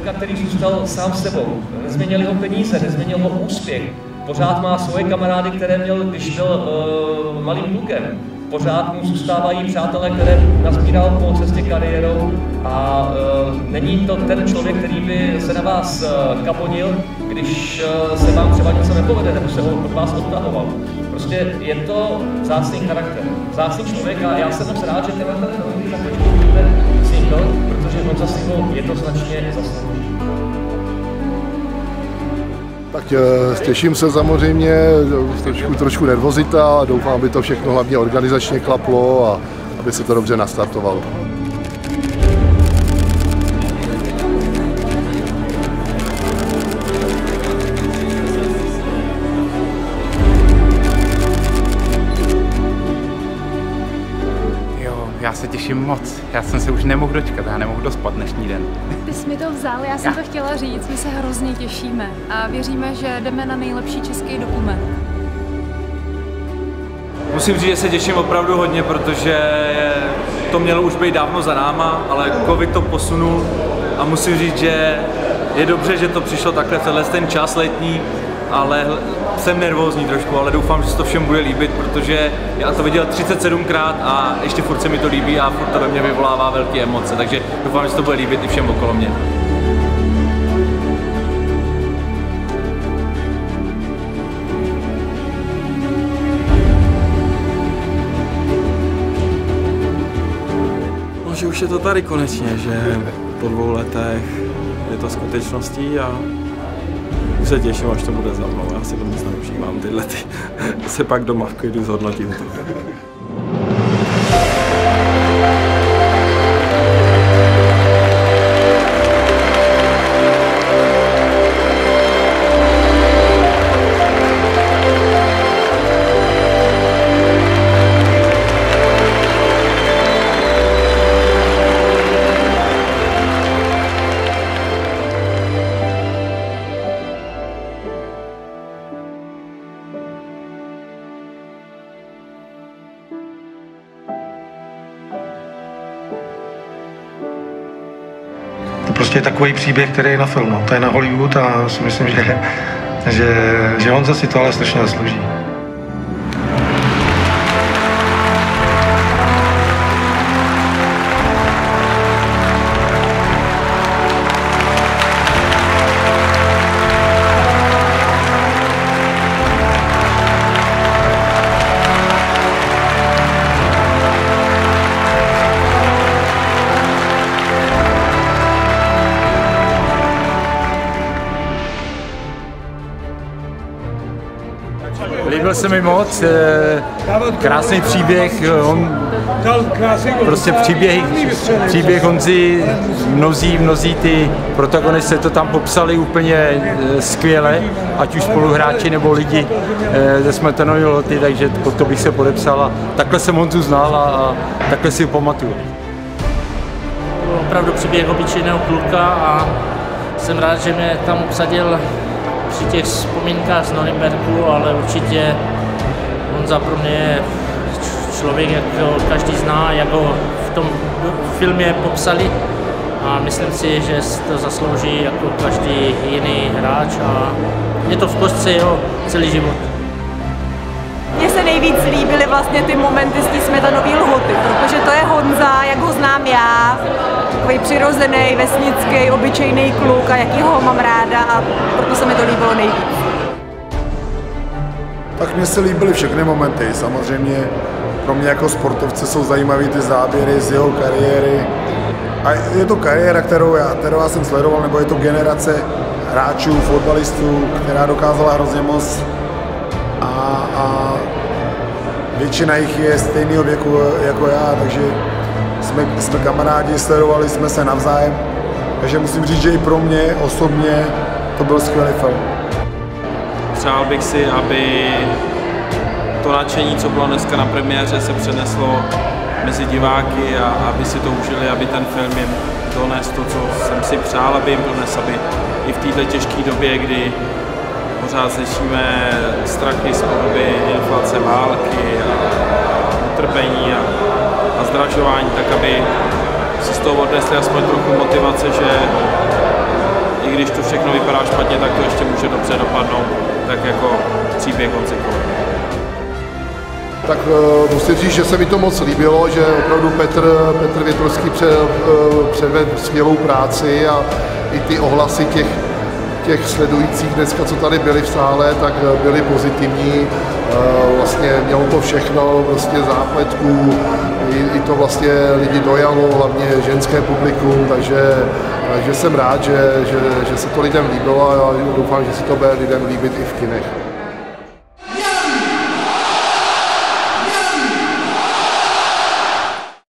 člověka, který zůstal sám sebou. Nezměnili ho peníze, nezměnil ho úspěch. Pořád má svoje kamarády, které měl, když byl malým klukem. Pořád mu zůstávají přátelé, které nazbíral po cestě kariérou a není to ten člověk, který by se na vás kabonil, když se vám třeba něco nepovede, nebo se ho od vás odtahoval. Prostě je to vzácný charakter, vzácný člověk a já jsem moc rád, že tenhle za chvíličku budete single, protože on za si ho jednoznačně zaslouží. Tak těším se samozřejmě, trošku nervozita a doufám, aby to všechno hlavně organizačně klaplo a aby se to dobře nastartovalo. Já se těším moc. Já jsem se už nemohl dočkat, já nemohl dospat dnešní den. Ty jsi mi to vzal, já jsem to chtěla říct, my se hrozně těšíme a věříme, že jdeme na nejlepší český dokument. Musím říct, že se těším opravdu hodně, protože to mělo už být dávno za náma, ale covid to posunul a musím říct, že je dobře, že to přišlo takhle tenhle ten čas letní, ale jsem nervózní trošku, ale doufám, že se to všem bude líbit, protože já to viděl 37krát a ještě furt se mi to líbí a furt to ve mně vyvolává velké emoce, takže doufám, že se to bude líbit i všem okolo mě. No, že už je to tady konečně, že po 2 letech je to skutečností a už se těším, až to bude za mnou. Já si to moc neužívám tyhle se pak doma v klidu zhodnotím to. To prostě je takový příběh, který je na film. To je na Hollywood a si myslím, že Honza si to ale strašně zaslouží. Líbil se mi moc, krásný příběh, prostě příběh Honzy, mnozí ty protagonisté to tam popsali úplně skvěle, ať už spoluhráči nebo lidi ze Smetanovy Lhoty, takže to bych se podepsal a takhle jsem Honzu znal a takhle si ho pamatuju. Opravdu příběh obyčejného kluka a jsem rád, že mě tam obsadil při těch vzpomínkách z Norimberku, ale určitě Honza pro mě je člověk, jak ho každý zná, jak ho v tom filmě popsali a myslím si, že to zaslouží jako každý jiný hráč a je to v kostce jeho celý život. Mně se nejvíc líbily vlastně ty momenty z té Smetanovy Lhoty, protože to je Honza, jak ho znám já, takový přirozený, vesnický, obyčejný kluk a jakýho ho mám ráda a proto se mi to líbilo nejvíc. Tak mně se líbily všechny momenty. Samozřejmě pro mě jako sportovce jsou zajímavé ty záběry z jeho kariéry. A je to kariéra, kterou já jsem sledoval, nebo je to generace hráčů, fotbalistů, která dokázala hrozně moc a většina jich je stejného věku jako já, takže jsme kamarádi, sledovali jsme se navzájem, takže musím říct, že i pro mě osobně to byl skvělý film. Přál bych si, aby to nadšení, co bylo dneska na premiéře, se přeneslo mezi diváky a aby si to užili, aby ten film jim donesl to, co jsem si přál, aby jim donesl, aby i v této těžké době, kdy pořád slyšíme strachy z podoby inflace, války a utrpení a zdražování, tak aby si z toho odnesli aspoň trochu motivace, že i když to všechno vypadá špatně, tak to ještě může dobře dopadnout, tak jako příběh Honzy Kolovratníka. Tak musím říct, že se mi to moc líbilo, že opravdu Petr Větrovský předvedl skvělou práci a i ty ohlasy těch sledujících dneska, co tady byli v sále, tak byly pozitivní. Vlastně mělo to všechno, prostě zápletků, i to vlastně lidi dojalo, hlavně ženské publikum, takže jsem rád, že se to lidem líbilo a doufám, že se to bude lidem líbit i v kinech.